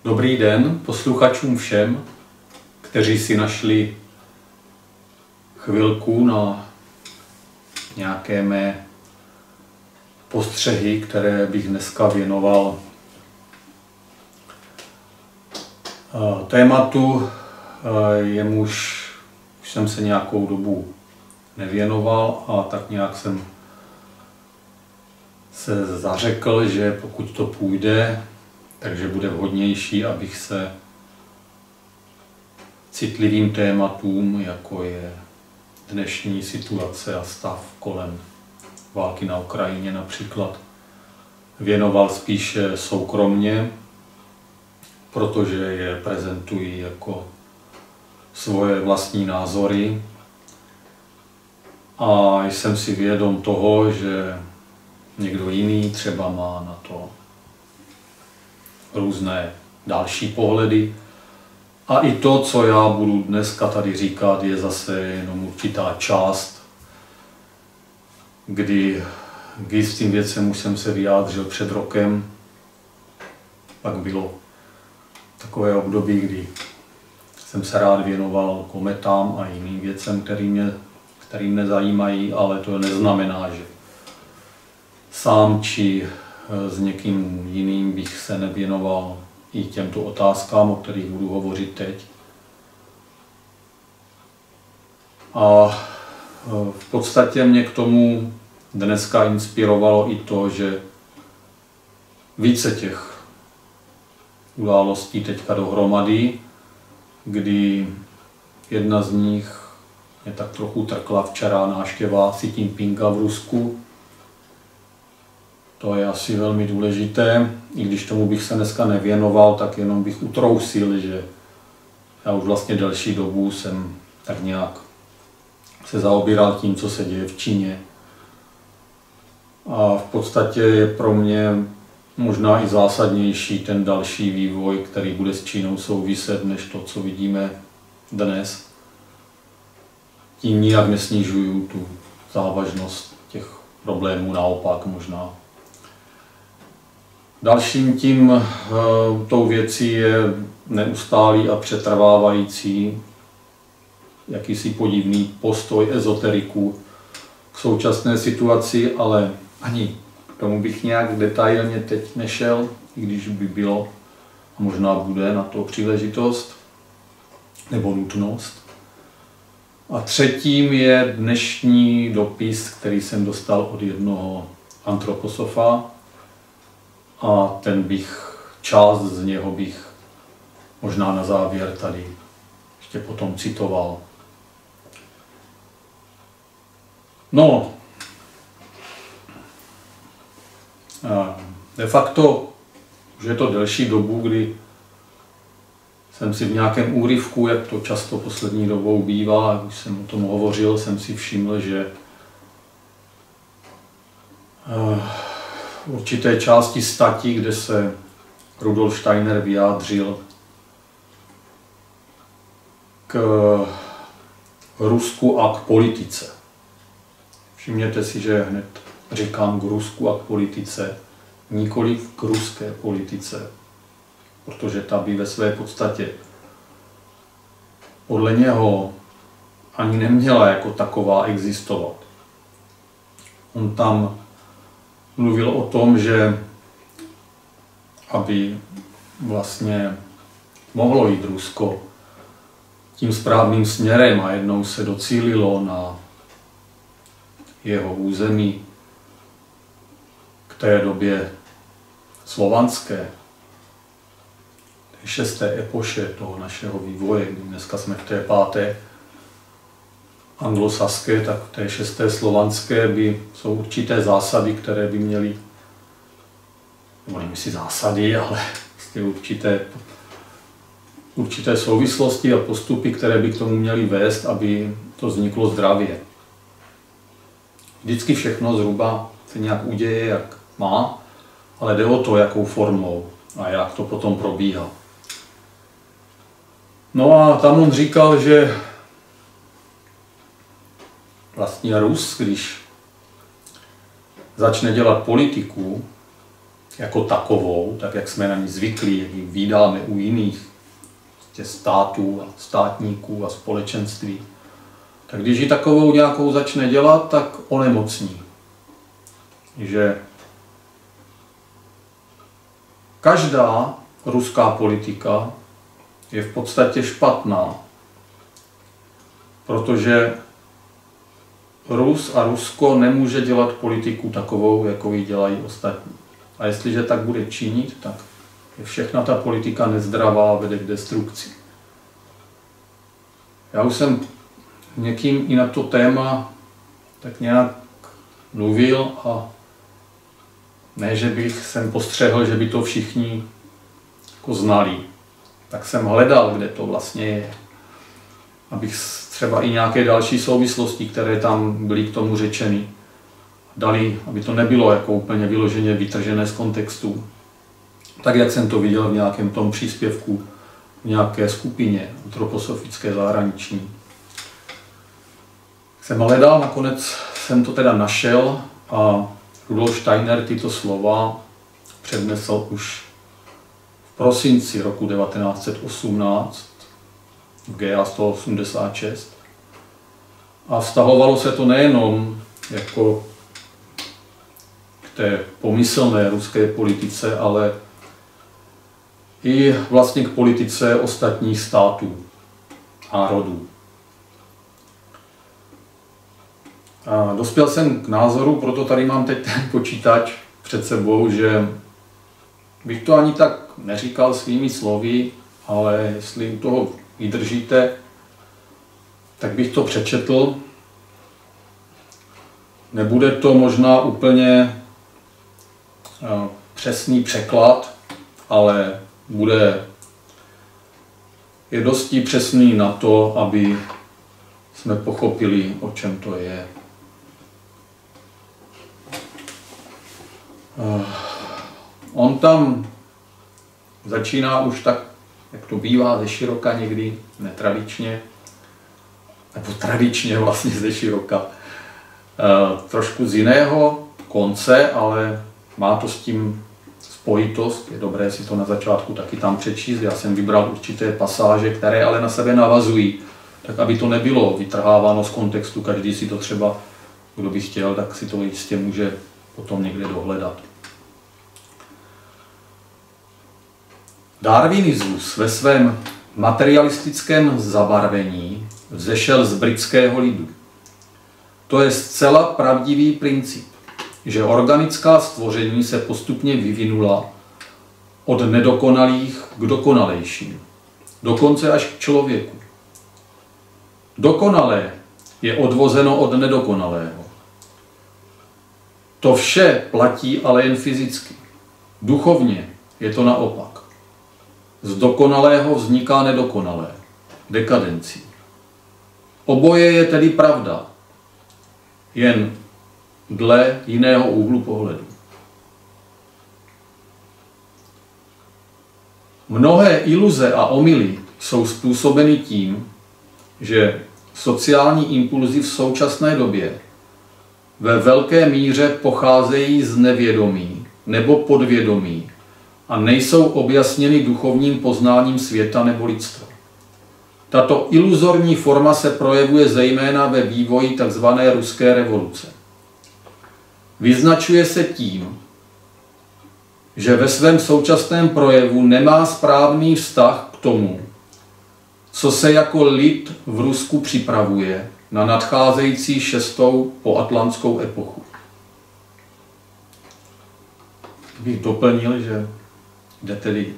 Dobrý den posluchačům všem, kteří si našli chvilku na nějaké mé postřehy, které bych dneska věnoval tématu, jemuž už jsem se nějakou dobu nevěnoval a tak nějak jsem se zařekl, že pokud to půjde, takže bude vhodnější, abych se citlivým tématům, jako je dnešní situace a stav kolem války na Ukrajině například, věnoval spíše soukromně, protože je prezentují jako svoje vlastní názory. A jsem si vědom toho, že někdo jiný třeba má na to různé další pohledy. A i to, co já budu dneska tady říkat, je zase jenom určitá část, kdy k jistým věcem už jsem se vyjádřil před rokem. Pak bylo takové období, kdy jsem se rád věnoval kometám a jiným věcem, který mě zajímají, ale to neznamená, že sám či s někým jiným bych se nevěnoval i těmto otázkám, o kterých budu hovořit teď. A v podstatě mě k tomu dneska inspirovalo i to, že více těch událostí teďka dohromady, kdy jedna z nich mě tak trochu trkla včera návštěva Xi Jinpinga v Rusku. To je asi velmi důležité, i když tomu bych se dneska nevěnoval, tak jenom bych utrousil, že já už vlastně delší dobu jsem tak nějak se zaobíral tím, co se děje v Číně. A v podstatě je pro mě možná i zásadnější ten další vývoj, který bude s Čínou souviset, než to, co vidíme dnes. Tím nijak nesnižuju tu závažnost těch problémů, naopak možná. Dalším tou věcí je neustálý a přetrvávající jakýsi podivný postoj ezoteriků k současné situaci, ale ani k tomu bych nějak detailně teď nešel, i když by bylo a možná bude na to příležitost nebo nutnost. A třetím je dnešní dopis, který jsem dostal od jednoho antroposofa, a část z něho bych možná na závěr tady ještě potom citoval. No, de facto už je to delší dobu, kdy jsem si v nějakém úryvku, jak to často poslední dobou bývá, jak už jsem o tom hovořil, jsem si všiml, že určité části stati, kde se Rudolf Steiner vyjádřil k Rusku a k politice. Všimněte si, že hned říkám k Rusku a k politice, nikoliv k ruské politice, protože ta by ve své podstatě podle něho ani neměla jako taková existovat. On tam mluvil o tom, že aby vlastně mohlo jít Rusko tím správným směrem a jednou se docílilo na jeho území k té době slovanské, šesté epoše toho našeho vývoje, kdy dneska jsme v té páté anglosaské, tak v té šesté slovanské jsou určité zásady, které by měly, nebo nevím si zásady, ale vlastně určité souvislosti a postupy, které by k tomu měly vést, aby to vzniklo zdravě. Vždycky všechno zhruba se nějak uděje, jak má, ale jde o to, jakou formou a jak to potom probíhá. No a tam on říkal, že vlastně Rus, když začne dělat politiku, jako takovou, tak jak jsme na ní zvyklí, jak ji vídáme u jiných států a státníků a společenství, tak když ji takovou nějakou začne dělat, tak onemocní. Že každá ruská politika je v podstatě špatná, protože Rus a Rusko nemůže dělat politiku takovou, jakou ji dělají ostatní. A jestliže tak bude činit, tak je všechna ta politika nezdravá, vede k destrukci. Já už jsem někým i na to téma tak nějak mluvil a ne, že bych sem postřehl, že by to všichni jako znali. Tak jsem hledal, kde to vlastně je. Abych třeba i nějaké další souvislosti, které tam byly k tomu řečeny, dali, aby to nebylo jako úplně vyloženě vytržené z kontextu. Tak, jak jsem to viděl v nějakém tom příspěvku, v nějaké skupině antroposofické zahraniční. Jsem hledal, nakonec jsem to teda našel a Rudolf Steiner tyto slova přednesl už v prosinci roku 1918 v GA 186. A vztahovalo se to nejenom jako k té pomyslné ruské politice, ale i vlastně k politice ostatních států, národů. A dospěl jsem k názoru, proto tady mám teď ten počítač před sebou, že bych to ani tak neříkal svými slovy, ale jestli u toho vydržíte, tak bych to přečetl. Nebude to možná úplně přesný překlad, ale je dosti přesný na to, aby jsme pochopili, o čem to je. On tam začíná už tak, jak to bývá, ze široka někdy, netradičně, nebo tradičně vlastně ze široka, trošku z jiného konce, ale má to s tím spojitost, je dobré si to na začátku taky tam přečíst. Já jsem vybral určité pasáže, které ale na sebe navazují, tak aby to nebylo vytrháváno z kontextu, každý si to třeba, kdo by chtěl, tak si to jistě může potom někde dohledat. Darwinismus ve svém materialistickém zabarvení vzešel z britského lidu. To je zcela pravdivý princip, že organická stvoření se postupně vyvinula od nedokonalých k dokonalejším, dokonce až k člověku. Dokonalé je odvozeno od nedokonalého. To vše platí ale jen fyzicky. Duchovně je to naopak. Z dokonalého vzniká nedokonalé, dekadencí. Oboje je tedy pravda, jen dle jiného úhlu pohledu. Mnohé iluze a omyly jsou způsobeny tím, že sociální impulzy v současné době ve velké míře pocházejí z nevědomí nebo podvědomí a nejsou objasněny duchovním poznáním světa nebo lidstva. Tato iluzorní forma se projevuje zejména ve vývoji tzv. Ruské revoluce. Vyznačuje se tím, že ve svém současném projevu nemá správný vztah k tomu, co se jako lid v Rusku připravuje na nadcházející 6. poatlantskou epochu. Bych doplnil, že jde tedy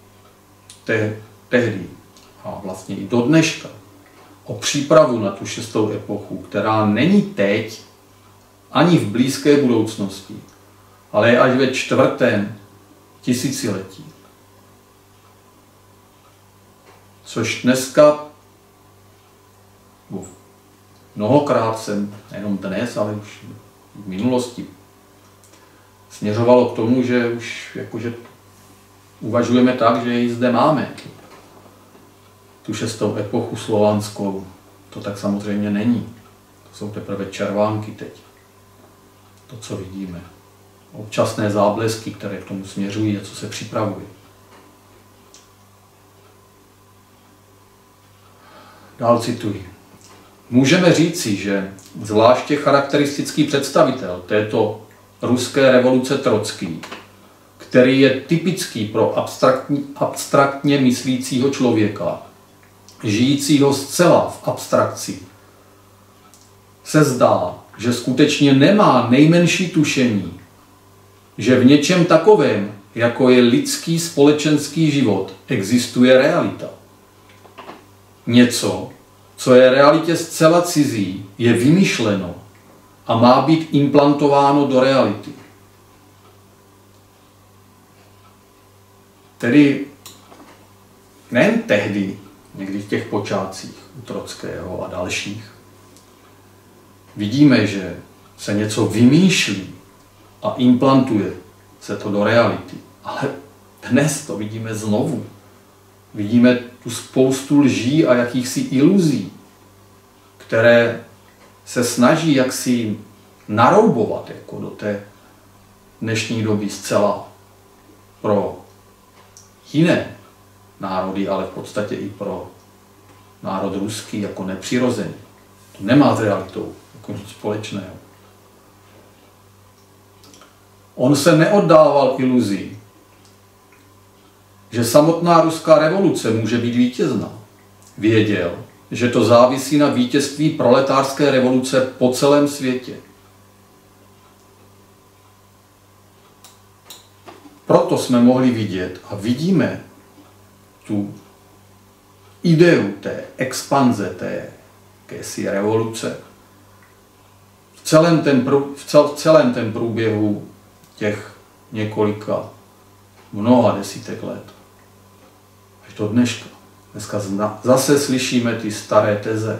tehdy a vlastně i do dneška o přípravu na tu 6. epochu, která není teď ani v blízké budoucnosti, ale je až ve 4. tisíciletí. Což dneska, mnohokrát jsem, nejenom dnes, ale už v minulosti, směřovalo k tomu, že už jakože uvažujeme tak, že ji zde máme. Tu 6. epochu slovanskou. To tak samozřejmě není. To jsou teprve červánky teď. To, co vidíme občasné záblesky, které k tomu směřují a co se připravuje. Dál cituji. Můžeme říci, že zvláště charakteristický představitel této ruské revoluce Trocký, který je typický pro abstraktně myslícího člověka, žijícího zcela v abstrakci, se zdá, že skutečně nemá nejmenší tušení, že v něčem takovém, jako je lidský společenský život, existuje realita. Něco, co je realitě zcela cizí, je vymyšleno a má být implantováno do reality. Tedy nejen tehdy, někdy v těch počátcích u Trockého a dalších, vidíme, že se něco vymýšlí a implantuje se to do reality. Ale dnes to vidíme znovu. Vidíme tu spoustu lží a jakýchsi iluzí, které se snaží jaksi naroubovat jako do té dnešní doby zcela pro jiné národy, ale v podstatě i pro národ ruský jako nepřirozený. To nemá s realitou jako nic společného. On se neoddával iluzí, že samotná ruská revoluce může být vítězná. Věděl, že to závisí na vítězství proletářské revoluce po celém světě. Proto jsme mohli vidět a vidíme tu ideu té expanze, té jakési revoluce v celém ten průběhu těch několika, mnoha desítek let. Až do dneška. Dneska zase slyšíme ty staré teze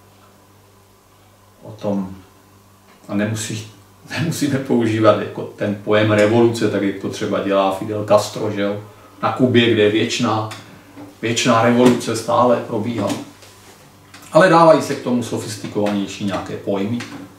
o tom, a nemusíme používat jako ten pojem revoluce, tak jak to třeba dělá Fidel Castro, že jo? Na Kubě, kde věčná revoluce stále probíhá. Ale dávají se k tomu sofistikovanější nějaké pojmy.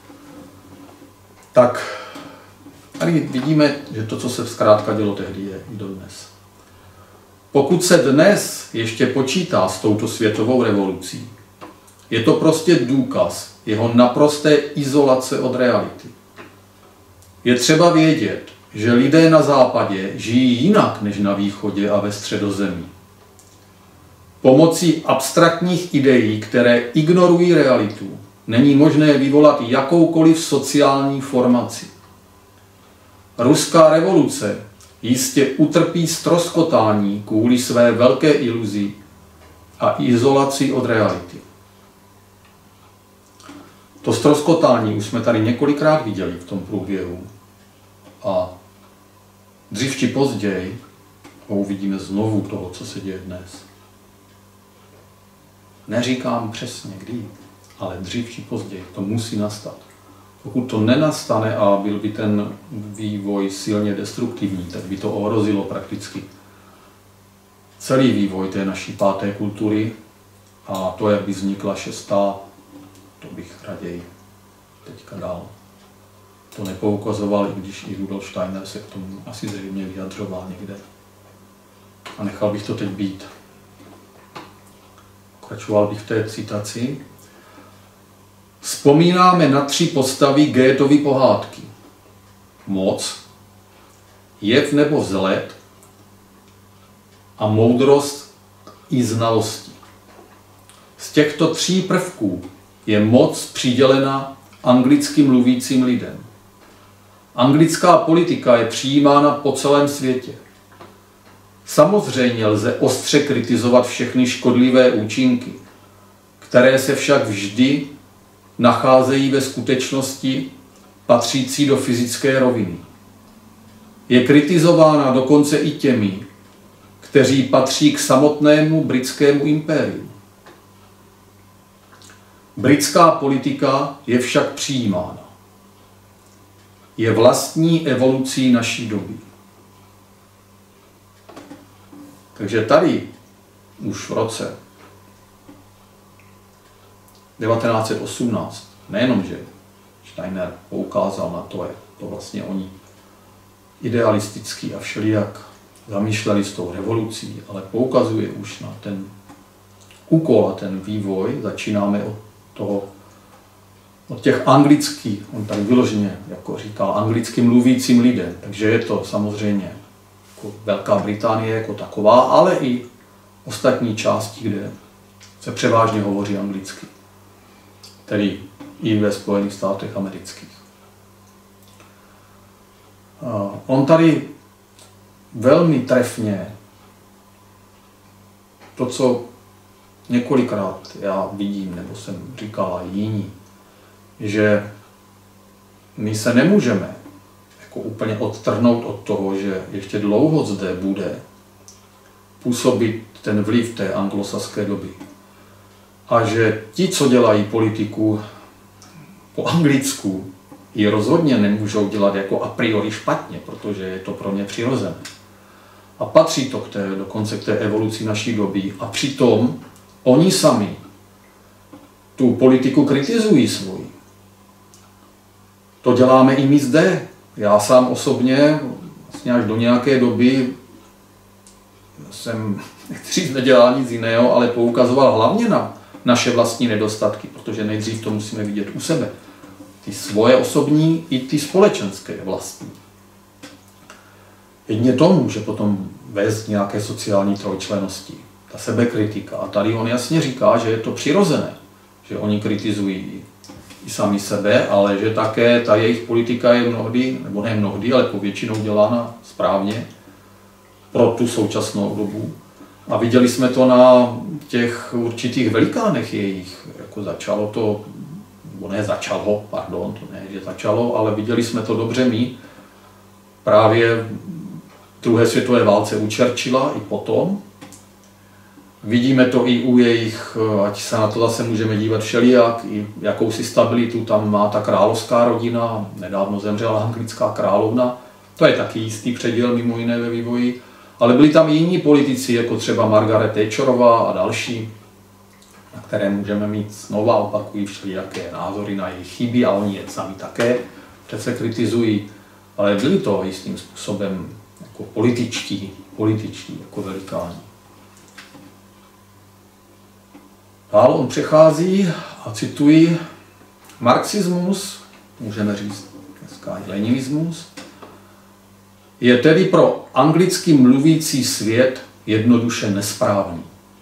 Tak tady vidíme, že to, co se zkrátka dělo tehdy, je i dodnes. Pokud se dnes ještě počítá s touto světovou revolucí, je to prostě důkaz jeho naprosté izolace od reality. Je třeba vědět, že lidé na západě žijí jinak než na východě a ve středozemí. Pomocí abstraktních ideí, které ignorují realitu, není možné vyvolat jakoukoliv sociální formaci. Ruská revoluce jistě utrpí ztroskotání kvůli své velké iluzi a izolaci od reality. To ztroskotání už jsme tady několikrát viděli v tom průběhu a dřív či později ho uvidíme znovu toho, co se děje dnes. Neříkám přesně kdy, ale dřív či později to musí nastat. Pokud to nenastane a byl by ten vývoj silně destruktivní, tak by to ohrozilo prakticky celý vývoj té naší páté kultury a to, jak by vznikla šestá, to bych raději teďka dal. To nepoukazoval, i když i Rudolf Steiner se k tomu asi zřejmě vyjadřoval někde. A nechal bych to teď být. Pokračoval bych v té citaci. Vzpomínáme na 3 postavy Goethovy pohádky. Moc, jev nebo vzhled a moudrost i znalosti. Z těchto 3 prvků je moc přidělena anglicky mluvícím lidem. Anglická politika je přijímána po celém světě. Samozřejmě lze ostře kritizovat všechny škodlivé účinky, které se však vždy nacházejí ve skutečnosti patřící do fyzické roviny. Je kritizována dokonce i těmi, kteří patří k samotnému britskému impériu. Britská politika je však přijímána. Je vlastní evolucí naší doby. Takže tady už v roce 1918, nejenom, že Steiner poukázal na to, jak to vlastně oni idealistický a všelijak zamýšleli s tou revolucí, ale poukazuje už na ten úkol a ten vývoj. Začínáme od těch anglických, on tady vyloženě jako říkal, anglicky mluvícím lidem, takže je to samozřejmě jako Velká Británie jako taková, ale i ostatní části, kde se převážně hovoří anglicky, tedy i ve Spojených státech amerických. On tady velmi trefně to, co několikrát já vidím, nebo jsem říkal i jiní, že my se nemůžeme jako úplně odtrhnout od toho, že ještě dlouho zde bude působit ten vliv té anglosaské doby. A že ti, co dělají politiku po anglicku, ji rozhodně nemůžou dělat jako a priori špatně, protože je to pro ně přirozené. A patří to dokonce k té evoluci naší doby. A přitom oni sami tu politiku kritizují svoji. To děláme i my zde. Já sám osobně vlastně až do nějaké doby jsem, nechci nedělal nic jiného, ale poukazoval hlavně na naše vlastní nedostatky, protože nejdřív to musíme vidět u sebe. Ty svoje osobní i ty společenské vlastní. Jedině to může potom vést nějaké sociální trojčlennosti, ta sebekritika. A tady on jasně říká, že je to přirozené, že oni kritizují i sami sebe, ale že také ta jejich politika je mnohdy, nebo ne mnohdy, ale povětšinou dělána správně pro tu současnou dobu. A viděli jsme to na těch určitých velikánech jejich, jako začalo to, nebo ne začalo, pardon, to ne, že začalo, ale viděli jsme to dobře my, právě v druhé světové válce u Churchilla i potom. Vidíme to i u jejich, ať se na to zase můžeme dívat všelijak, i jakousi stabilitu tam má ta královská rodina, nedávno zemřela anglická královna, to je taky jistý předěl mimo jiné ve vývoji, ale byli tam i jiní politici, jako třeba Margaret Thatcherová a další, na které můžeme mít znova, opakují všelijaké názory na jejich chyby a oni je sami také přece kritizují, ale byli to jistým způsobem jako političtí jako velikáni. Dál on přechází a cituji: marxismus, můžeme říct dneska i leninismus, je tedy pro anglicky mluvící svět jednoduše nesprávný.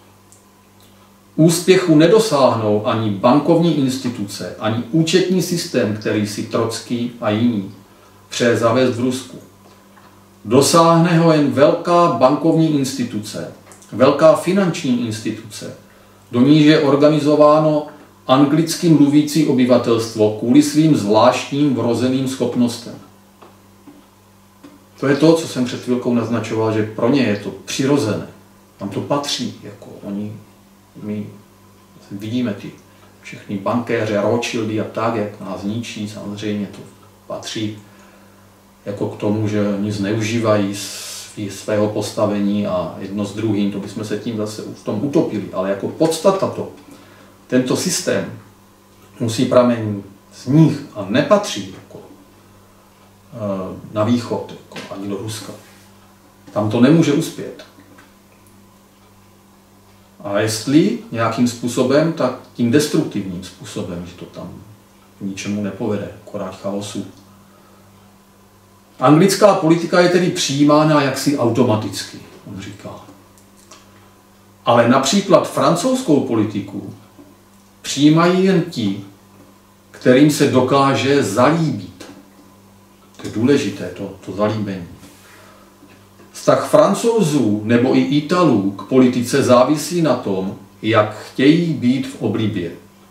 Úspěchu nedosáhnou ani bankovní instituce, ani účetní systém, který si Trocký a jiní přeje zavést v Rusku. Dosáhne ho jen velká bankovní instituce, velká finanční instituce, do níž je organizováno anglicky mluvící obyvatelstvo kvůli svým zvláštním vrozeným schopnostem. To je to, co jsem před chvilkou naznačoval, že pro ně je to přirozené. Tam to patří. Jako my vidíme ty všechny bankéře, Rothschildy a tak, jak nás ničí, samozřejmě to patří jako k tomu, že oni zneužívají svého postavení a jedno s druhým, to bychom se tím zase v tom utopili. Ale jako podstata to, tento systém musí pramenit z nich a nepatří jako na východ, jako ani do Ruska. Tam to nemůže uspět. A jestli nějakým způsobem, tak tím destruktivním způsobem, že to tam ničemu nepovede, akorát chaosu. Anglická politika je tedy přijímána jaksi automaticky, on říká. Ale například francouzskou politiku přijímají jen ti, kterým se dokáže zalíbit. To je důležité, to zalíbení. Vztah Francouzů nebo i Italů k politice závisí na tom, jak chtějí být v oblibě.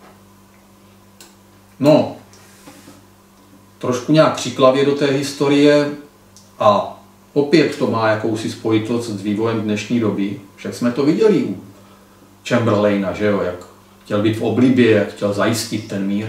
No, trošku nějak příklavě do té historie a opět to má jakousi spojitost s vývojem dnešní doby. Však jsme to viděli u Chamberlaina, že jo, jak chtěl být v oblibě, jak chtěl zajistit ten mír.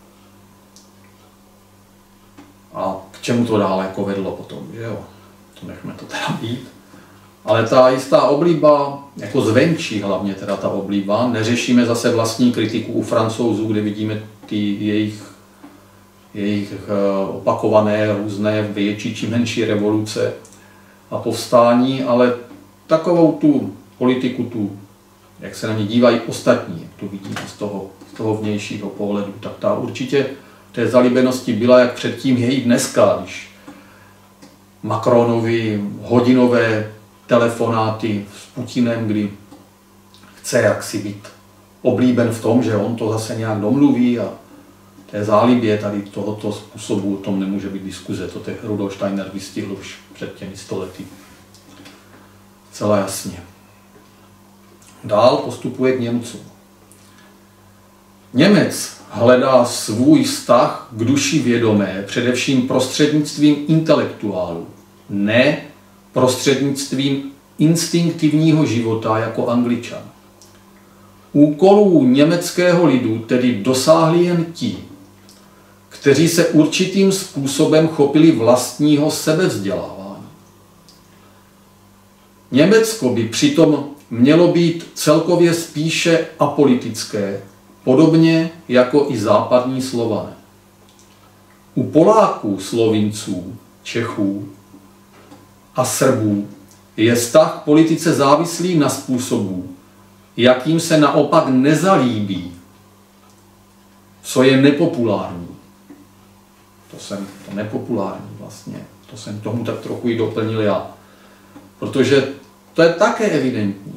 A k čemu to dále jako vedlo potom, že jo. To nechme to teda být. Ale ta jistá obliba, jako zvenčí hlavně teda ta obliba, neřešíme zase vlastní kritiku u Francouzů, kde vidíme ty jejich jejich opakované různé větší či menší revoluce a povstání, ale takovou tu politiku, jak se na ně dívají ostatní, jak to vidíme z toho vnějšího pohledu, tak ta určitě té zalíbenosti byla, jak předtím je i dneska, když Macronovi hodinové telefonáty s Putinem, kdy chce jaksi být oblíben v tom, že on to zase nějak domluví a té zálibě tady tohoto způsobu o tom nemůže být diskuze. To Rudolf Steiner vystihl už před těmi 100 lety. Celá jasně. Dál postupuje k Němcům. Němec hledá svůj vztah k duši vědomé především prostřednictvím intelektuálu, ne prostřednictvím instinktivního života jako Angličan. Úkolů německého lidu tedy dosáhli jen ti, kteří se určitým způsobem chopili vlastního sebevzdělávání. Německo by přitom mělo být celkově spíše apolitické, podobně jako i západní Slované. U Poláků, Slovinců, Čechů a Srbů je vztah k politice závislý na způsobu, jakým se naopak nezalíbí, co je nepopulární. To nepopulární vlastně, to jsem tomu tak trochu i doplnil já. Protože to je také evidentní.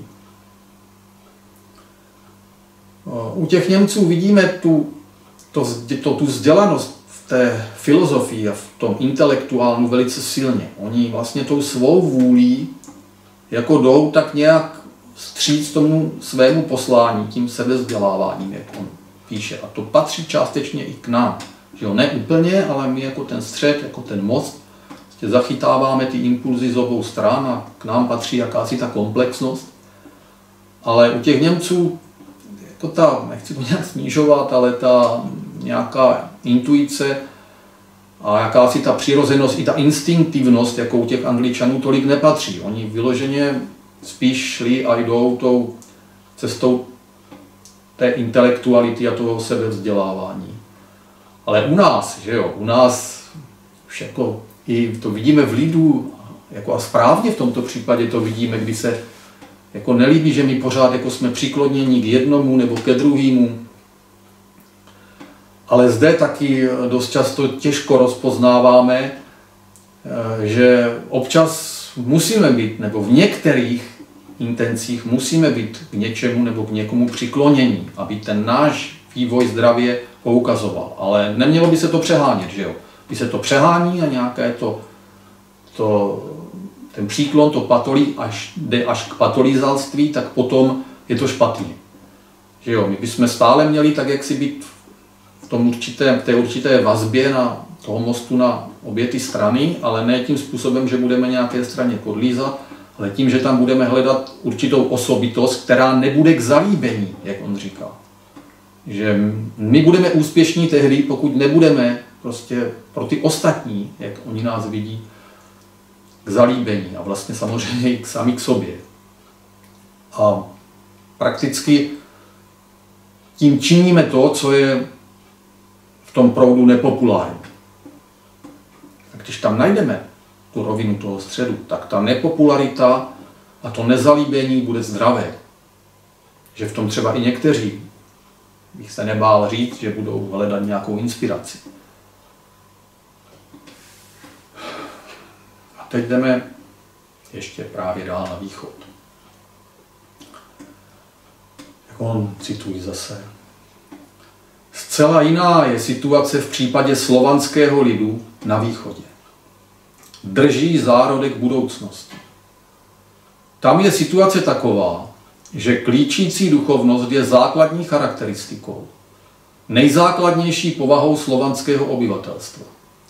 U těch Němců vidíme tu vzdělanost v té filozofii a v tom intelektuálnu velice silně. Oni vlastně tou svou vůlí jako jdou tak nějak vstříc tomu svému poslání, tím sebevzděláváním, jak on píše. A to patří částečně i k nám. Že jo, ne úplně, ale my jako ten střed, jako ten most, zachytáváme ty impulzy z obou stran a k nám patří jakási ta komplexnost. Ale u těch Němců, jako nechci to nějak snižovat, ale ta nějaká intuice a jakási ta přirozenost i ta instinktivnost, jako u těch Angličanů, tolik nepatří. Oni vyloženě spíš šli a jdou tou cestou té intelektuality a toho sebevzdělávání. Ale u nás, že jo, u nás už jako i to vidíme v lidu, jako a správně v tomto případě to vidíme, kdy se jako nelíbí, že my pořád jako jsme přikloněni k jednomu nebo ke druhému. Ale zde taky dost často těžko rozpoznáváme, že občas musíme být, nebo v některých intencích musíme být k něčemu nebo k někomu přiklonění, aby ten náš vývoj zdravě poukazoval. Ale nemělo by se to přehánět, že jo? Když se to přehání a nějaké ten příklon, to patolí, jde až k patolizalství, tak potom je to špatně. Že jo? My bychom stále měli tak, jak si být v té určité vazbě na toho mostu na obě ty strany, ale ne tím způsobem, že budeme nějaké straně podlízat, ale tím, že tam budeme hledat určitou osobitost, která nebude k zalíbení, jak on říká. Že my budeme úspěšní tehdy, pokud nebudeme prostě pro ty ostatní, jak oni nás vidí, k zalíbení a vlastně samozřejmě i sami k sobě. A prakticky tím činíme to, co je v tom proudu nepopulární. A když tam najdeme tu rovinu toho středu, tak ta nepopularita a to nezalíbení bude zdravé. Že v tom třeba i někteří, bych se nebál říct, že budou hledat nějakou inspiraci. A teď jdeme ještě právě dál na východ. Jak on cituji zase. Zcela jiná je situace v případě slovanského lidu na východě. Drží zárodek budoucnosti. Tam je situace taková, že klíčící duchovnost je základní charakteristikou, nejzákladnější povahou slovanského obyvatelstva.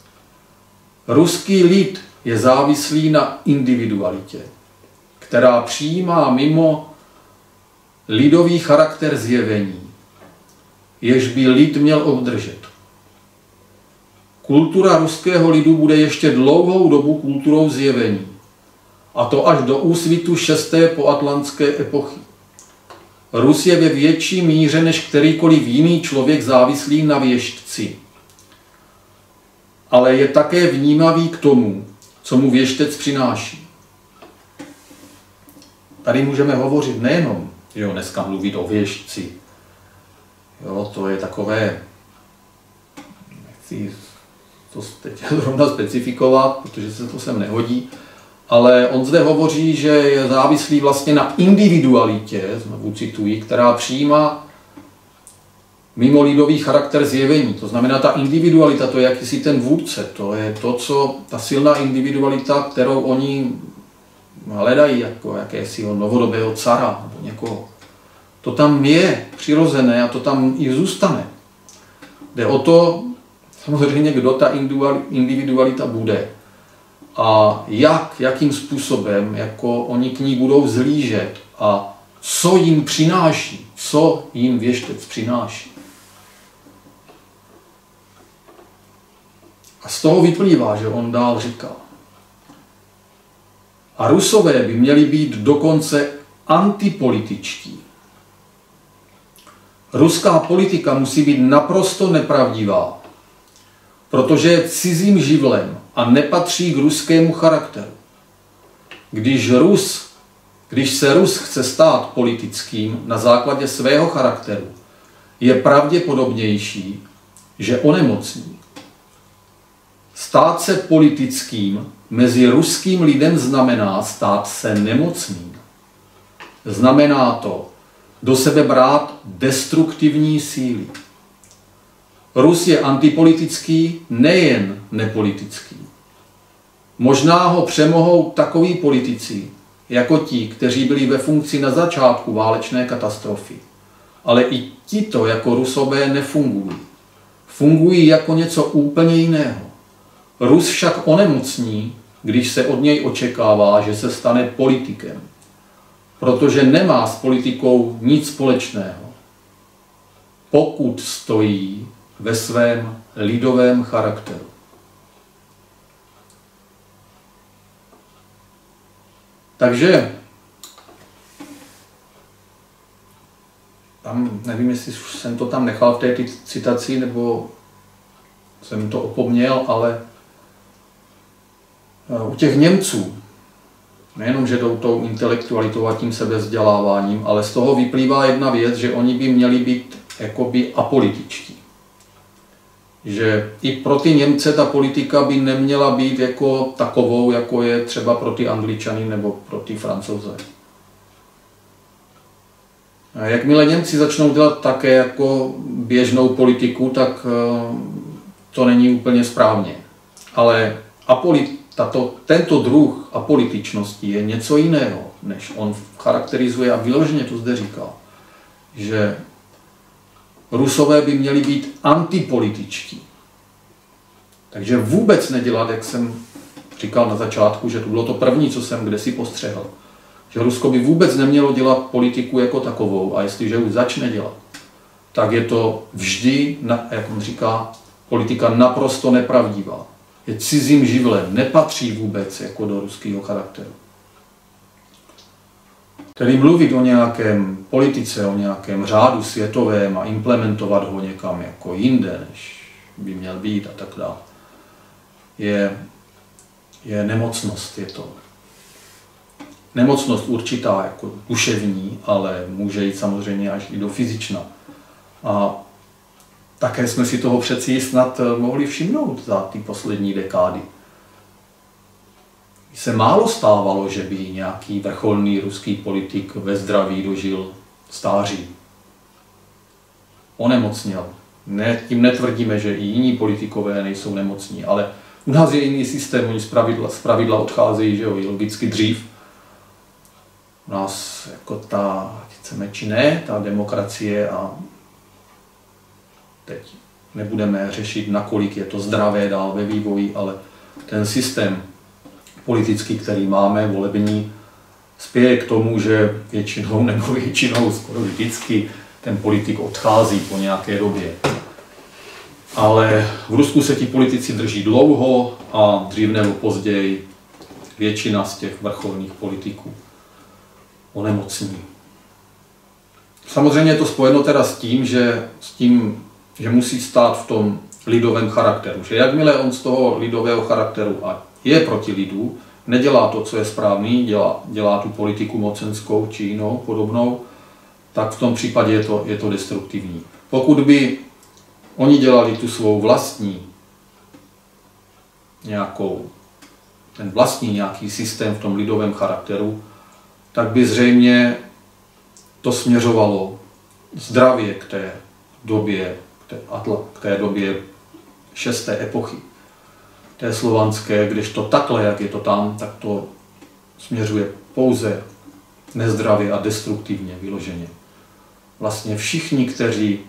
Ruský lid je závislý na individualitě, která přijímá mimo lidový charakter zjevení, jež by lid měl obdržet. Kultura ruského lidu bude ještě dlouhou dobu kulturou zjevení, a to až do úsvitu 6. poatlantské epochy. Rus je ve větší míře než kterýkoliv jiný člověk závislý na věštci. ale je také vnímavý k tomu, co mu věštec přináší. Tady můžeme hovořit nejenom, že jo, dneska mluvit o věštci. Jo, to je takové, nechci to teď zrovna specifikovat, protože se to sem nehodí, ale on zde hovoří, že je závislý vlastně na individualitě, znovu cituji, která přijímá mimolidový charakter zjevení. To znamená, ta individualita, to je jakýsi ten vůdce, to je to, co, ta silná individualita, kterou oni hledají jako jakésiho novodobého cara nebo někoho. To tam je přirozené a to tam i zůstane. Jde o to, samozřejmě, kdo ta individualita bude a jakým způsobem jako oni k ní budou vzhlížet a co jim přináší, co jim věštec přináší. A z toho vyplývá, že on dál říká. A Rusové by měli být dokonce antipolitičtí. Ruská politika musí být naprosto nepravdivá, protože je cizím živlem a nepatří k ruskému charakteru. Když se Rus chce stát politickým na základě svého charakteru, je pravděpodobnější, že onemocní. Stát se politickým mezi ruským lidem znamená stát se nemocným. Znamená to do sebe brát destruktivní síly. Rus je antipolitický, nejen nepolitický. Možná ho přemohou takoví politici, jako ti, kteří byli ve funkci na začátku válečné katastrofy. Ale i tito jako Rusové nefungují. Fungují jako něco úplně jiného. Rus však onemocní, když se od něj očekává, že se stane politikem, protože nemá s politikou nic společného, pokud stojí ve svém lidovém charakteru. Takže tam, nevím, jestli jsem to tam nechal v té citaci, nebo jsem to opomněl, ale u těch Němců, nejenom, že jdou tou intelektualitou a tím sebevzděláváním, ale z toho vyplývá jedna věc, že oni by měli být jakoby apolitičtí. Že i pro ty Němce ta politika by neměla být jako takovou, jako je třeba pro ty Angličany nebo pro ty Francouze. A jakmile Němci začnou dělat také jako běžnou politiku, tak to není úplně správně. Ale tento druh apolitičnosti je něco jiného, než on charakterizuje a vyloženě to zde říká, že Rusové by měli být antipolitičtí. Takže vůbec nedělat, jak jsem říkal na začátku, že to bylo to první, co jsem kdesi postřehl, že Rusko by vůbec nemělo dělat politiku jako takovou a jestliže už začne dělat, tak je to vždy, jak on říká, politika naprosto nepravdivá. Je cizím živlem, nepatří vůbec jako do ruského charakteru. Tedy mluvit o nějakém politice, o nějakém řádu světovém a implementovat ho někam jako jinde, než by měl být a tak dále, je nemocnost. Je to nemocnost určitá jako duševní, ale může jít samozřejmě až i do fyzična. A také jsme si toho přeci snad mohli všimnout za ty poslední dekády. Se málo stávalo, že by nějaký vrcholný ruský politik ve zdraví dožil stáří. Onemocněl. Ne, tím netvrdíme, že i jiní politikové nejsou nemocní, ale u nás je jiný systém, oni zpravidla odcházejí, že jo, i logicky dřív. U nás jako chceme či ne, ta demokracie a teď nebudeme řešit, nakolik je to zdravé dál ve vývoji, ale ten systém politický, který máme, volební, spěje k tomu, že většinou, skoro vždycky, ten politik odchází po nějaké době. Ale v Rusku se ti politici drží dlouho a dřív nebo později většina z těch vrcholných politiků onemocní. Samozřejmě je to spojeno teda s tím, že musí stát v tom lidovém charakteru. Že jakmile on z toho lidového charakteru a je proti lidu, nedělá to, co je správný, dělá tu politiku mocenskou či jinou podobnou, tak v tom případě je to destruktivní. Pokud by oni dělali tu svou vlastní ten vlastní nějaký systém v tom lidovém charakteru, tak by zřejmě to směřovalo zdravě k té době 6. epochy, té slovanské, když to takhle, jak je to tam, tak to směřuje pouze nezdravě a destruktivně vyloženě. Vlastně všichni, kteří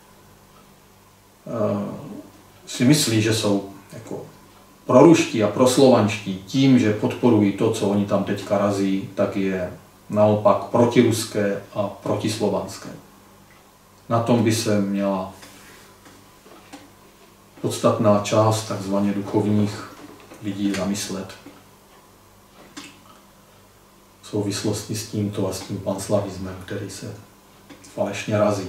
si myslí, že jsou jako proruští a proslovanští tím, že podporují to, co oni tam teďka razí, tak je naopak protiruské a protislovanské. Na tom by se měla podstatná část takzvaně duchovních lidí zamyslet v souvislosti s tímto a s tím panslavismem, který se falešně razí.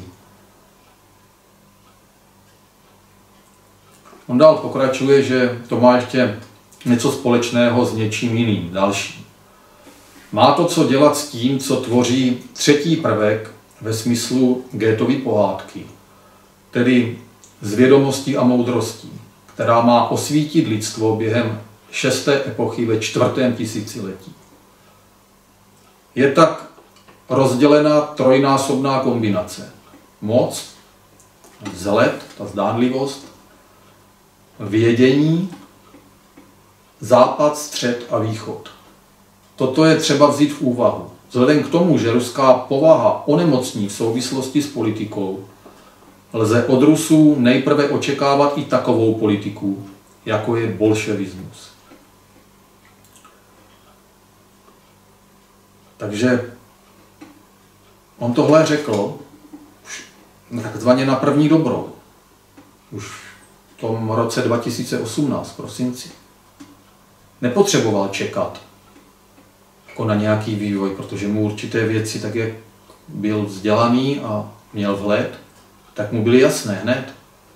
On dál pokračuje, že to má ještě něco společného s něčím jiným, dalším. Má to co dělat s tím, co tvoří třetí prvek ve smyslu Goethovy pohádky, tedy s vědomostí a moudrostí, která má osvítit lidstvo během 6. epochy ve 4. tisíciletí. Je tak rozdělena trojnásobná kombinace. Moc, vzhled, ta zdánlivost, vědění, západ, střed a východ. Toto je třeba vzít v úvahu. Vzhledem k tomu, že ruská povaha onemocní v souvislosti s politikou, lze od Rusů nejprve očekávat i takovou politiku, jako je bolševismus. Takže on tohle řekl už takzvaně na první dobrou. Už v tom roce 2018, prosinci. Nepotřeboval čekat jako na nějaký vývoj, protože mu určité věci, tak jak byl vzdělaný a měl vhled, tak mu byly jasné hned.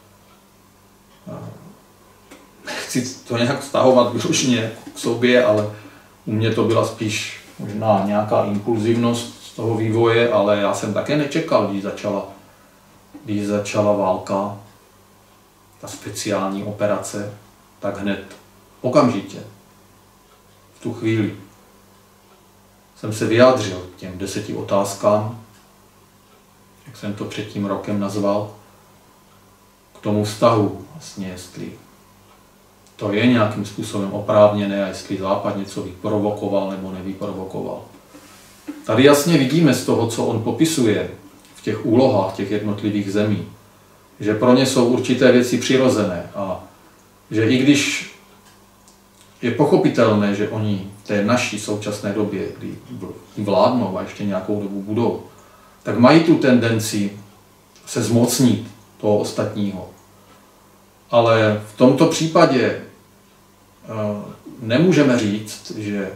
Nechci to nějak vztahovat vyloženě k sobě, ale u mě to byla spíš možná nějaká impulzivnost z toho vývoje, ale já jsem také nečekal, když začala válka, ta speciální operace, tak hned, okamžitě, v tu chvíli jsem se vyjádřil k těm 10 otázkám, jak jsem to před tím rokem nazval, k tomu vztahu, vlastně, jestli to je nějakým způsobem oprávněné a jestli Západ něco vyprovokoval nebo nevyprovokoval. Tady jasně vidíme z toho, co on popisuje v těch úlohách těch jednotlivých zemí, že pro ně jsou určité věci přirozené a že i když je pochopitelné, že oni v té naší současné době, kdy vládnou a ještě nějakou dobu budou, tak mají tu tendenci se zmocnit toho ostatního. Ale v tomto případě nemůžeme říct, že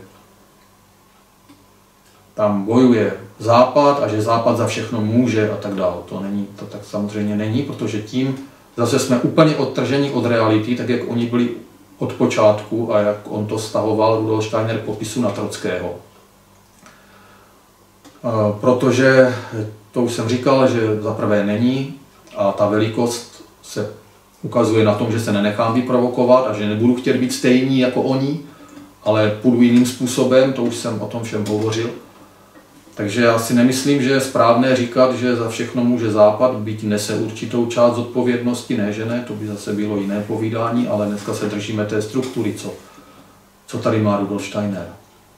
tam bojuje Západ a že Západ za všechno může a tak dále. To tak samozřejmě není, protože tím zase jsme úplně odtrženi od reality, tak jak oni byli od počátku a jak on to stahoval Rudolf Steiner k popisu na Trockého. Protože to už jsem říkal, že za prvé není a ta velikost se ukazuje na tom, že se nenechám vyprovokovat a že nebudu chtět být stejný jako oni, ale půjdu jiným způsobem, to už jsem o tom všem hovořil. Takže já si nemyslím, že je správné říkat, že za všechno může Západ, byť nese určitou část zodpovědnosti, ne, že ne, to by zase bylo jiné povídání, ale dneska se držíme té struktury, co tady má Rudolf Steiner.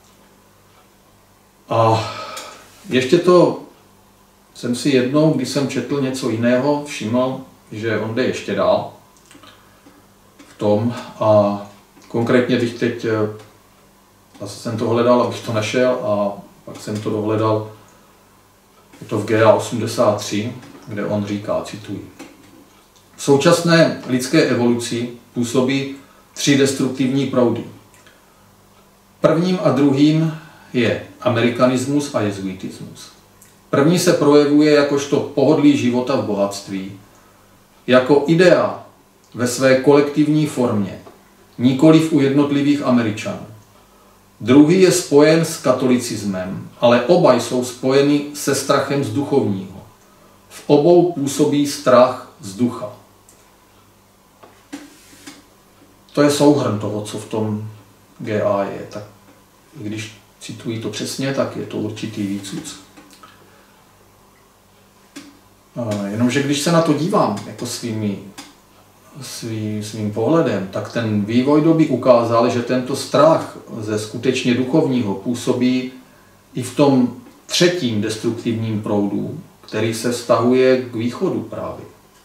A ještě to jsem si jednou, když jsem četl něco jiného, všiml, že on jde ještě dál v tom a konkrétně teď zase jsem to hledal, abych to našel a pak jsem to dohledal, je to v GA 83, kde on říká, cituji. V současné lidské evoluci působí 3 destruktivní proudy. Prvním a druhým je amerikanismus a jezuitismus. První se projevuje jakožto pohodlí života v bohatství, jako idea ve své kolektivní formě, nikoliv u jednotlivých Američanů. Druhý je spojen s katolicismem, ale oba jsou spojeni se strachem z duchovního. V obou působí strach z ducha. To je souhrn toho, co v tom GA je. Tak když cituji to přesně, tak je to určitý výcuc. Jenomže když se na to dívám jako svým pohledem, tak ten vývoj doby ukázal, že tento strach ze skutečně duchovního působí i v tom třetím destruktivním proudu, který se vztahuje k východu právě.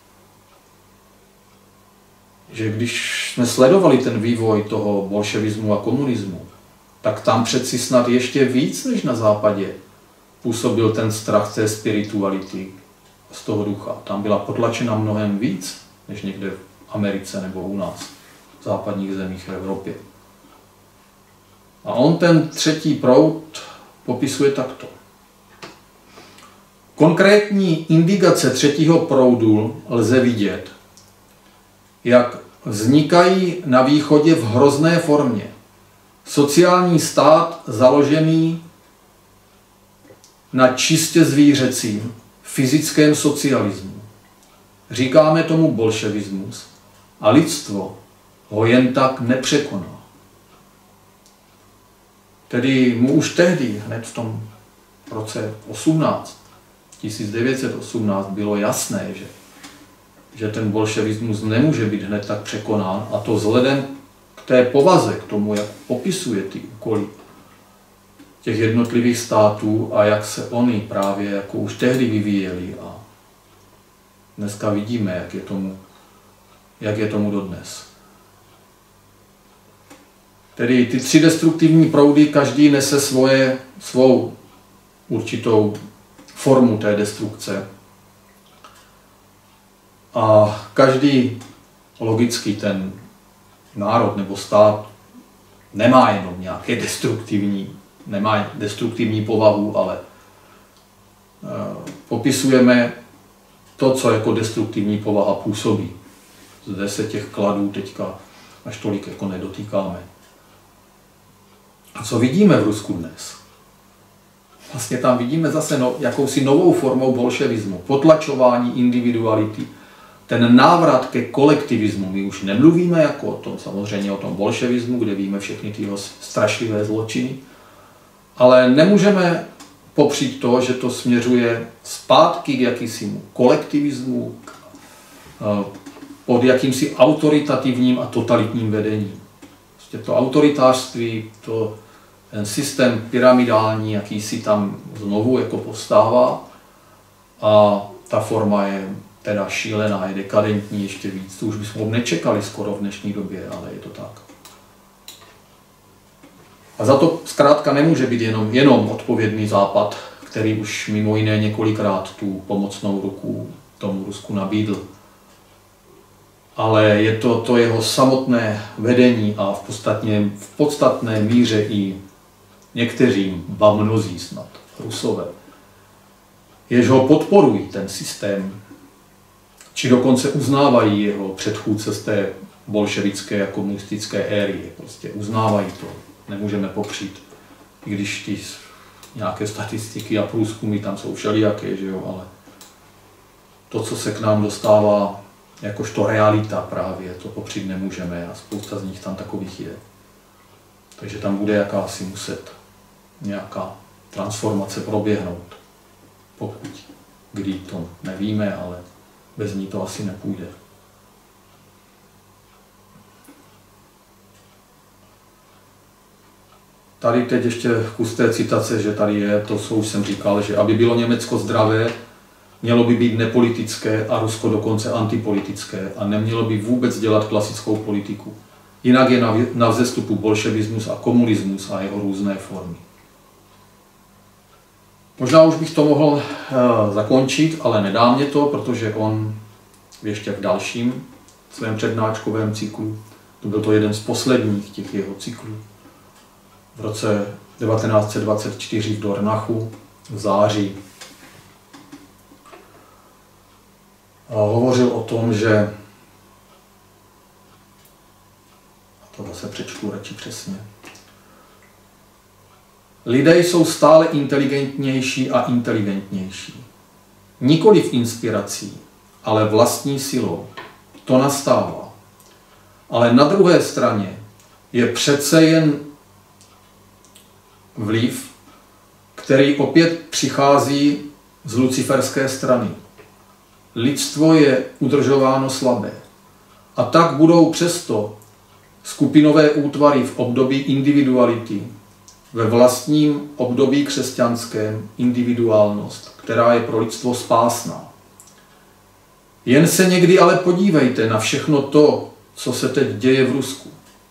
Že když jsme sledovali ten vývoj toho bolševismu a komunismu, tak tam přeci snad ještě víc než na západě působil ten strach té spirituality z toho ducha. Tam byla potlačena mnohem víc než někde v Americe nebo u nás, v západních zemích v Evropě. A on ten třetí proud popisuje takto. Konkrétní indikace třetího proudu lze vidět, jak vznikají na východě v hrozné formě. Sociální stát založený na čistě zvířecím, fyzickém socialismu. Říkáme tomu bolševismus a lidstvo ho jen tak nepřekoná. Tedy mu už tehdy, hned v tom roce 1918 bylo jasné, že ten bolševismus nemůže být hned tak překonán, a to vzhledem k té povaze, k tomu, jak popisuje ty úkoly těch jednotlivých států a jak se oni právě jako už tehdy vyvíjeli. A dneska vidíme, jak je tomu dodnes. Tedy ty tři destruktivní proudy, každý nese svou určitou formu té destrukce. A každý logicky ten národ nebo stát nemá jenom nějaké destruktivní povahu, ale popisujeme to, co jako destruktivní povaha působí. Zde se těch kladů teďka až tolik jako nedotýkáme. A co vidíme v Rusku dnes? Vlastně tam vidíme zase jakousi novou formou bolševismu, potlačování individuality, ten návrat ke kolektivismu. My už nemluvíme jako o tom, samozřejmě o tom bolševismu, kde víme všechny ty strašlivé zločiny, ale nemůžeme popřít to, že to směřuje zpátky k jakýsimu kolektivismu, pod jakýmsi autoritativním a totalitním vedením. Prostě to autoritářství, ten systém pyramidální, jakýsi tam znovu jako povstává, a ta forma je teda šílená, je dekadentní ještě víc. To už bychom nečekali skoro v dnešní době, ale je to tak. A za to zkrátka nemůže být jenom odpovědný Západ, který už mimo jiné několikrát tu pomocnou ruku tomu Rusku nabídl. Ale je to jeho samotné vedení a v podstatné míře i někteří, ba mnozí snad, Rusové, jež ho podporují ten systém, či dokonce uznávají jeho předchůdce z té bolševické a komunistické éry. Prostě uznávají to, nemůžeme popřít, i když ty nějaké statistiky a průzkumy tam jsou všelijaké, že jo, ale to, co se k nám dostává jakožto realita právě, to popřít nemůžeme a spousta z nich tam takových je. Takže tam bude jakási muset nějaká transformace proběhnout. Pokud, kdy to nevíme, ale bez ní to asi nepůjde. Tady teď ještě kus té citace, že tady je, to, co už jsem říkal, že aby bylo Německo zdravé, mělo by být nepolitické a Rusko dokonce antipolitické a nemělo by vůbec dělat klasickou politiku. Jinak je na vzestupu bolševismus a komunismus a jeho různé formy. Možná už bych to mohl zakončit, ale nedá mě to, protože on ještě v dalším svém přednáškovém cyklu, to byl to jeden z posledních těch jeho cyklů, v roce 1924 v Dornachu v září, a hovořil o tom, že to zase přečtu radši přesně. Lidé jsou stále inteligentnější a inteligentnější. Nikoliv inspirací, ale vlastní silou. To nastává. Ale na druhé straně je přece jen vliv, který opět přichází z luciferské strany. Lidstvo je udržováno slabé. A tak budou přesto skupinové útvary v období individuality, ve vlastním období křesťanském individuálnost, která je pro lidstvo spásná. Jen se někdy ale podívejte na všechno to, co se teď děje v Rusku.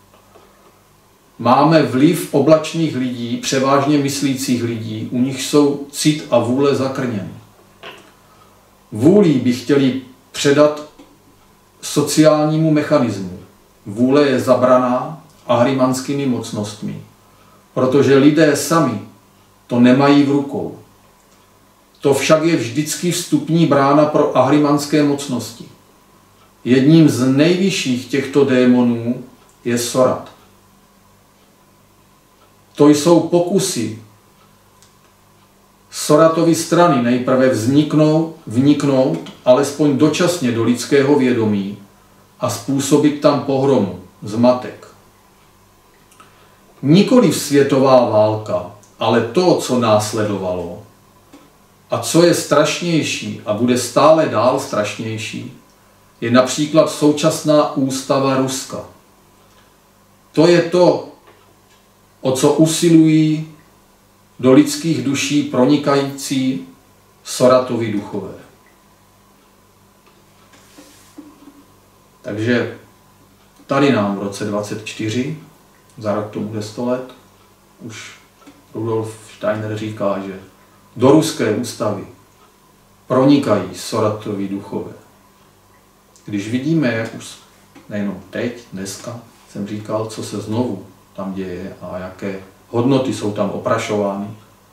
Máme vliv oblačných lidí, převážně myslících lidí, u nich jsou cit a vůle zakrněny. Vůlí by chtěli předat sociálnímu mechanismu. Vůle je zabraná ahrimanskými mocnostmi, protože lidé sami to nemají v rukou. To však je vždycky vstupní brána pro ahrimanské mocnosti. Jedním z nejvyšších těchto démonů je Sorat. To jsou pokusy Soratovy strany nejprve vniknout alespoň dočasně do lidského vědomí a způsobit tam pohromu, zmatek. Nikoliv světová válka, ale to, co následovalo, a co je strašnější a bude stále dál strašnější, je například současná ústava Ruska. To je to, o co usilují do lidských duší pronikající Soratovi duchové. Takže tady nám v roce 24, za rok to bude 100 let, už Rudolf Steiner říká, že do ruské ústavy pronikají Soratovi duchové. Když vidíme, jak už nejenom teď, dneska, jsem říkal, co se znovu tam děje a jaké hodnoty jsou tam oprašovány,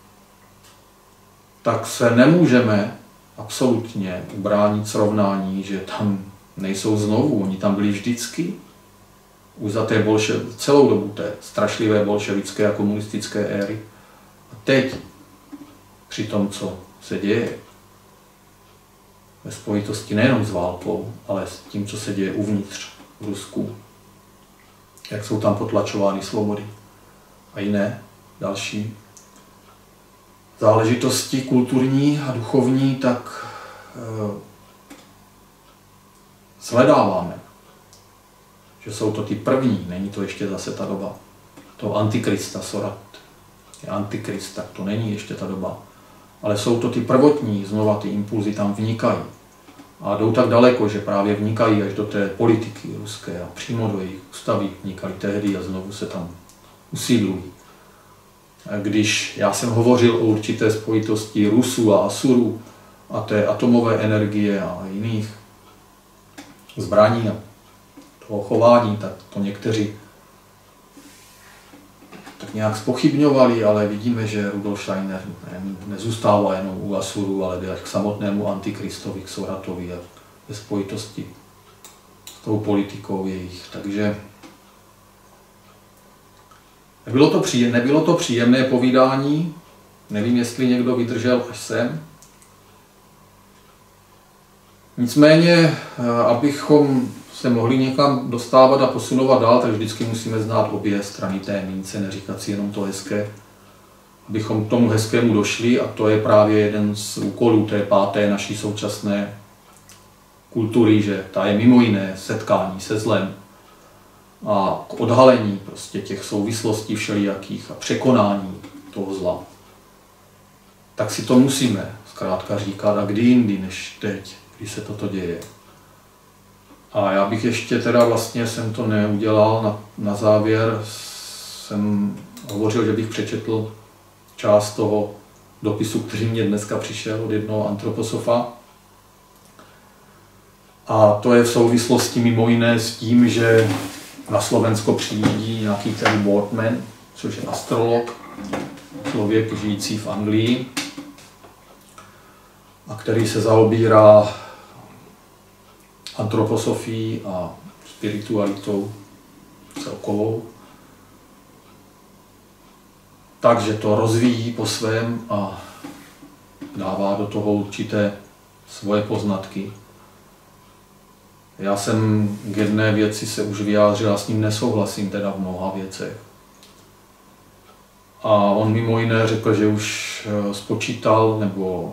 tak se nemůžeme absolutně ubránit srovnání, že tam nejsou znovu, oni tam byli vždycky. Už za té celou dobu té strašlivé bolševické a komunistické éry. A teď, při tom, co se děje, ve spojitosti nejenom s válkou, ale s tím, co se děje uvnitř v Rusku, jak jsou tam potlačovány svobody a jiné další záležitosti kulturní a duchovní, tak shledáváme, že jsou to ty první, není to ještě zase ta doba toho antikrista, Sorat je antikrist, tak to není ještě ta doba, ale jsou to ty prvotní, znova ty impulzy tam vnikají a jdou tak daleko, že právě vnikají až do té politiky ruské a přímo do jejich ústavy vnikaly tehdy a znovu se tam usídlují. Když já jsem hovořil o určité spojitosti Rusů a Asurů a té atomové energie a jiných zbraní a toho chování, tak to někteří tak nějak zpochybňovali, ale vidíme, že Rudolf Steiner nezůstává jenom u Asurů, ale jde k samotnému antikristovi, k Soratovi a ve spojitosti s tou politikou jejich. Takže nebylo to příjemné povídání, nevím, jestli někdo vydržel až sem. Nicméně, abychom se mohli někam dostávat a posunovat dál, tak vždycky musíme znát obě strany té mince, neříkat si jenom to hezké, abychom k tomu hezkému došli, a to je právě jeden z úkolů té páté naší současné kultury, že ta je mimo jiné setkání se zlem a k odhalení prostě těch souvislostí všelijakých a překonání toho zla. Tak si to musíme zkrátka říkat, a kdy jindy než teď, když se toto děje. A já bych ještě teda vlastně jsem to neudělal, na závěr jsem hovořil, že bych přečetl část toho dopisu, který mě dneska přišel od jednoho antroposofa. A to je v souvislosti mimo jiné s tím, že na Slovensko přijíždí nějaký ten Boardman, což je astrolog, člověk žijící v Anglii, a který se zaobírá antroposofií a spiritualitou celkovou. Takže to rozvíjí po svém a dává do toho určité svoje poznatky. Já jsem k jedné věci se už vyjádřil a s ním nesouhlasím teda v mnoha věcech. A on mimo jiné řekl, že už spočítal, nebo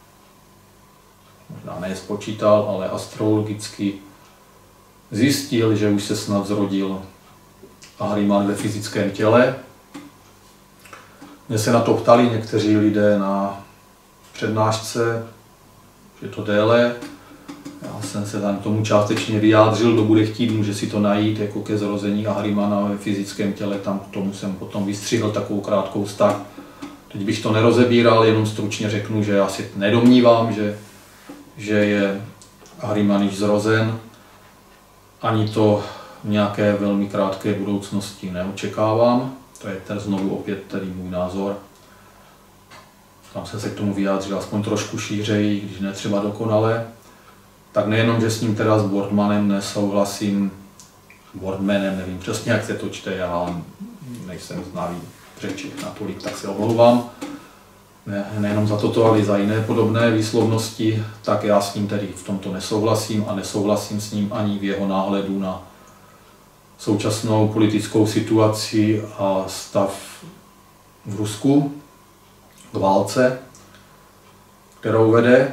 možná ne spočítal, ale astrologicky zjistil, že už se snad zrodil Ahriman ve fyzickém těle. Mě se na to ptali někteří lidé na přednášce, že to déle. Já jsem se tam tomu částečně vyjádřil, kdo bude chtít, může si to najít jako ke zrození Ahrimana ve fyzickém těle, tam k tomu jsem potom vystřihl takovou krátkou vztah. Teď bych to nerozebíral, jenom stručně řeknu, že já si nedomnívám, že je Ahriman již zrozen, ani to v nějaké velmi krátké budoucnosti neočekávám. To je znovu opět tedy můj názor. Tam jsem se k tomu vyjádřil aspoň trošku šířeji, když ne třeba dokonale. Tak nejenom, že s ním teda s Boardmanem nesouhlasím, Boardmanem, nevím přesně, jak se to čte, já nejsem znalý v řečích natolik, tak se omlouvám. Nejenom za toto, ale i za jiné podobné výslovnosti, tak já s ním tedy v tomto nesouhlasím a nesouhlasím s ním ani v jeho náhledu na současnou politickou situaci a stav v Rusku, k válce, kterou vede.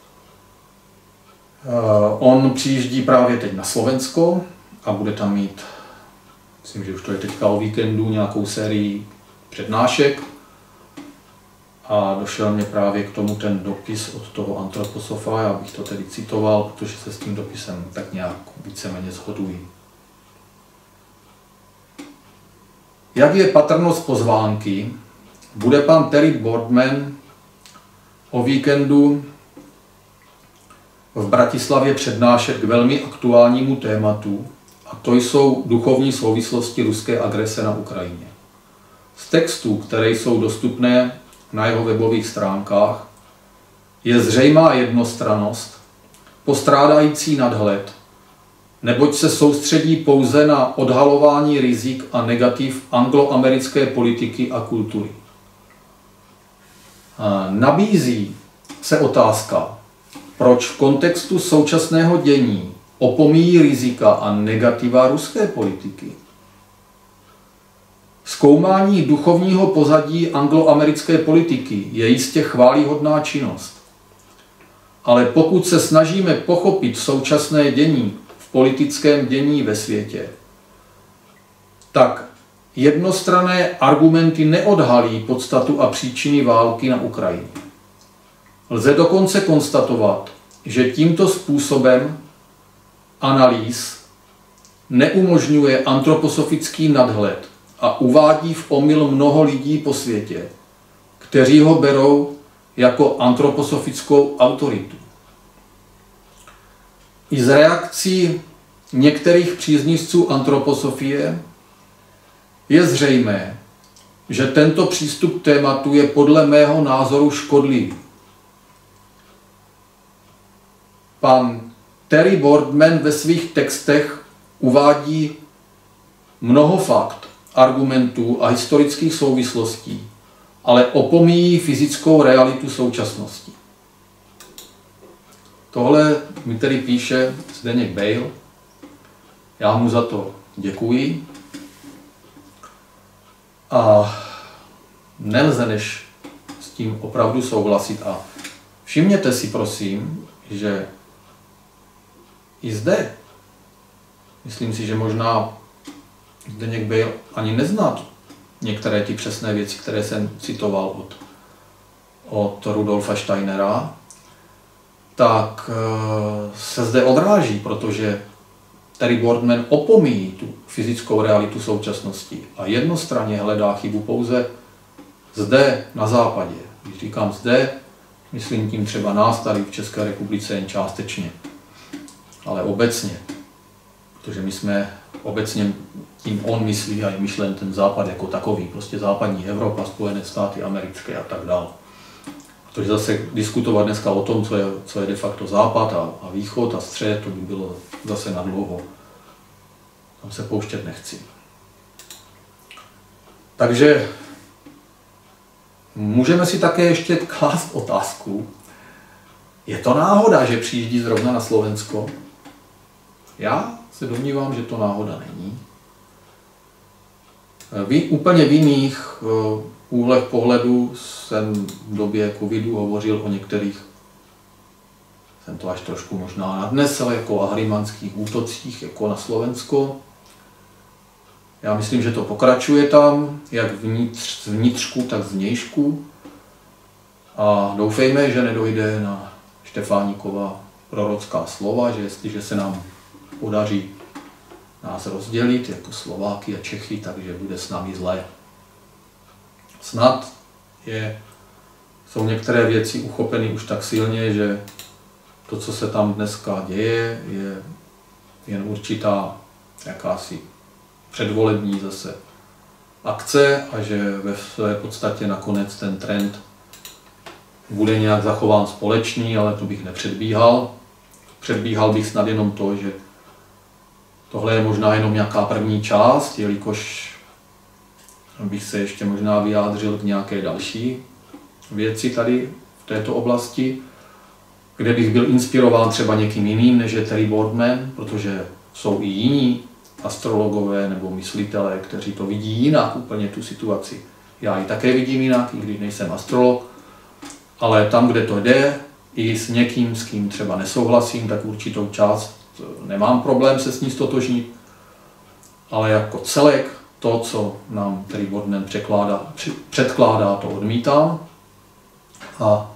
On přijíždí právě teď na Slovensko a bude tam mít, myslím, že už to je teďka o víkendu, nějakou sérii přednášek. A došel mě právě k tomu ten dopis od toho antroposofa, já bych to tedy citoval, protože se s tím dopisem tak nějak víceméně shoduji. Jak je patrnost pozvánky, bude pan Terry Boardman o víkendu v Bratislavě přednášet k velmi aktuálnímu tématu, a to jsou duchovní souvislosti ruské agrese na Ukrajině. Z textů, které jsou dostupné na jeho webových stránkách, je zřejmá jednostrannost, postrádající nadhled, neboť se soustředí pouze na odhalování rizik a negativ angloamerické politiky a kultury. Nabízí se otázka, proč v kontextu současného dění opomíjí rizika a negativa ruské politiky. Zkoumání duchovního pozadí angloamerické politiky je jistě chvályhodná činnost. Ale pokud se snažíme pochopit současné dění v politickém dění ve světě, tak jednostranné argumenty neodhalí podstatu a příčiny války na Ukrajině. Lze dokonce konstatovat, že tímto způsobem analýz neumožňuje antroposofický nadhled a uvádí v omyl mnoho lidí po světě, kteří ho berou jako antroposofickou autoritu. I z reakcí některých příznivců antroposofie je zřejmé, že tento přístup k tématu je podle mého názoru škodlivý. Pan Terry Boardman ve svých textech uvádí mnoho fakt, argumentů a historických souvislostí, ale opomíjí fyzickou realitu současnosti. Tohle mi tedy píše Zdeněk Bejl. Já mu za to děkuji. A nelze než s tím opravdu souhlasit. A všimněte si, prosím, že i zde, myslím si, že možná Zdeněk Bejl ani nezná některé ty přesné věci, které jsem citoval od Rudolfa Steinera, tak se zde odráží, protože Terry Boardman opomíjí tu fyzickou realitu současnosti a jednostranně hledá chybu pouze zde na západě. Když říkám zde, myslím tím třeba nás tady v České republice jen částečně, ale obecně. Protože my jsme obecně, tím on myslí a je myšlen ten západ jako takový, prostě západní Evropa, Spojené státy americké a tak dále. Protože zase diskutovat dneska o tom, co je de facto západ a východ a střed, to by bylo zase na dlouho. Tam se pouštět nechci. Takže můžeme si také ještě klást otázku, je to náhoda, že přijíždí zrovna na Slovensko? Já se domnívám, že to náhoda není. Úplně v jiných úhlech pohledu jsem v době covidu hovořil o některých, jsem to až trošku možná nadnesl, jako ahrimanských útocích jako na Slovensko. Já myslím, že to pokračuje tam, jak vnitřku, tak zvnějšku. A doufejme, že nedojde na Štefánikova prorocká slova, že jestliže se nám podaří nás rozdělit jako Slováky a Čechy, takže bude s námi zlé. Snad jsou některé věci uchopeny už tak silně, že to, co se tam dneska děje, je jen určitá jakási předvolební zase akce a že ve své podstatě nakonec ten trend bude nějak zachován společný, ale to bych nepředbíhal. Předbíhal bych snad jenom to, že tohle je možná jenom nějaká první část, jelikož bych se ještě možná vyjádřil k nějaké další věci tady v této oblasti, kde bych byl inspirován třeba někým jiným, než je Terry Boardman, protože jsou i jiní astrologové nebo myslitelé, kteří to vidí jinak úplně tu situaci. Já ji také vidím jinak, i když nejsem astrolog, ale tam, kde to jde, i s někým, s kým třeba nesouhlasím, tak určitou část nemám problém se s ní stotožnit, ale jako celek to, co nám Terry Boardman předkládá, to odmítám a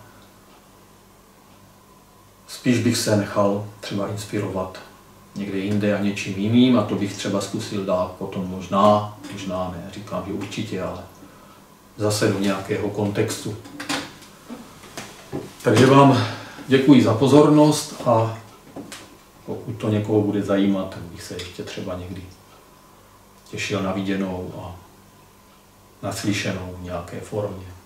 spíš bych se nechal třeba inspirovat někde jinde a něčím jiným a to bych třeba zkusil dát potom možná ne, říkám, že určitě, ale zase do nějakého kontextu. Takže vám děkuji za pozornost a pokud to někoho bude zajímat, tak bych se ještě třeba někdy těšil na viděnou a naslyšenou v nějaké formě.